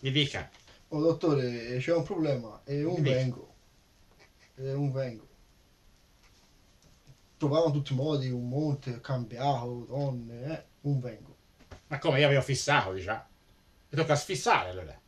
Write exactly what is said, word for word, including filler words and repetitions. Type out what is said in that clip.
Mi dica. Oh dottore, c'è un problema e Mi non dica. vengo. E non vengo. Provavo in tutti i modi, un monte, cambiato, donne, eh, non vengo. Ma come io avevo fissato, diciamo. Mi tocca sfissare allora.